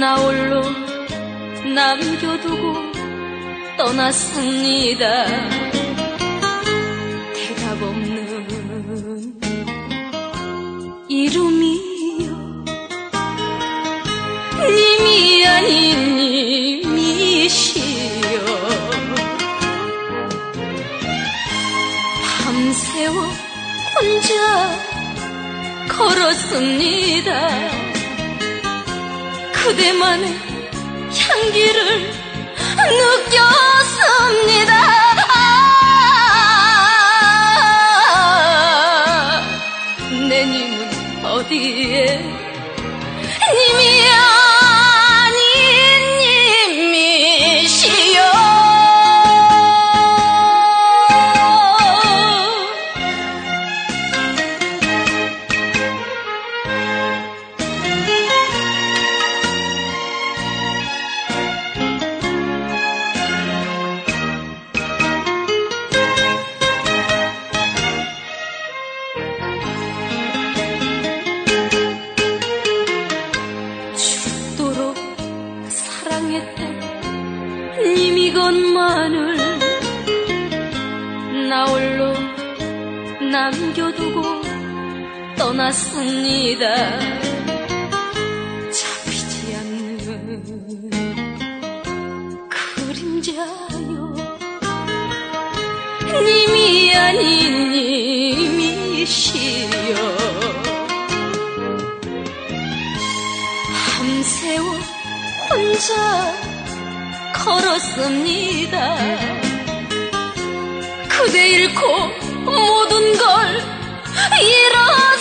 나 홀로 남겨두고 떠났습니다. 대답 없는 이름이요, 님이 아닌 님이시여. 밤새워 혼자 걸었습니다. 그대만의 향기를 느꼈습니다. 내 님은 어디에, 님이 아닌 님이시여. 님이건만을 나 홀로 남겨두고 떠났습니다. 잡히지 않는 그림자요, 님이 아닌 님이시여. 밤새워 혼자 걸었습니다. 그대 잃고 모든 걸 잃었습니다.